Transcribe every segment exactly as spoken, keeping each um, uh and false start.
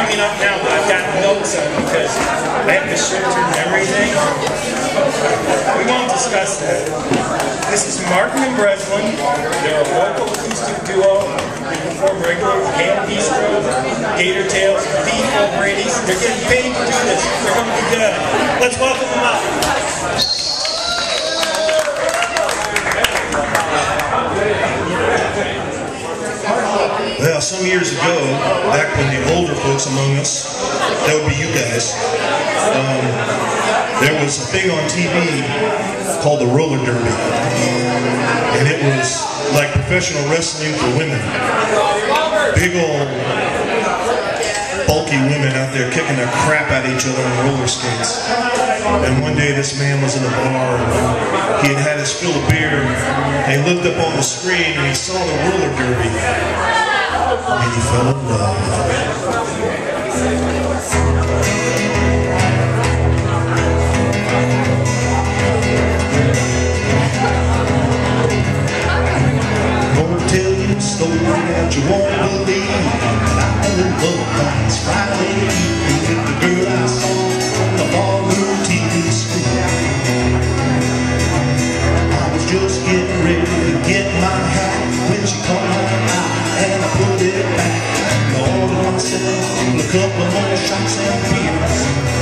coming up now that I've got notes on because I have this short-term memory thing. We won't discuss that. This is Martin and Breslin. They're a local acoustic duo. They perform regularly with Hail Bistro, Gator Tails, Beef O'Brady's. They're getting paid to do this. They're going to be good. Let's welcome them up. Well, some years ago, back when the older folks among us, that would be you guys, um, there was a thing on T V called the roller derby. And it was like professional wrestling for women. Big old bulky women out there kicking their crap at each other on roller skates. And one day this man was in a bar and he had had his fill of beer and he looked up on the screen and he saw the roller derby and he fell in love. Gonna tell you a story that you won't believe. I was in love last Friday evening with the girl I saw on the ballroom T V screen. I was just getting ready to get my hat when she caught my eye and I put it back. I ordered myself a couple of more shots and beers.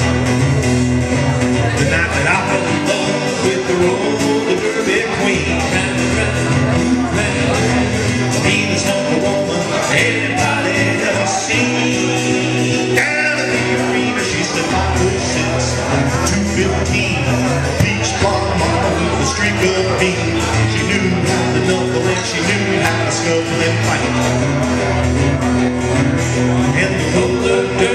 The night that I fell in love with the roller derby queen. The meanest number woman anybody ever seen. Down in the arena, she stood five foot six, two fifteen, peach blonde mama with a streak of beans. She knew how to knuckle and she knew how to scuffle and fight. And the roller derby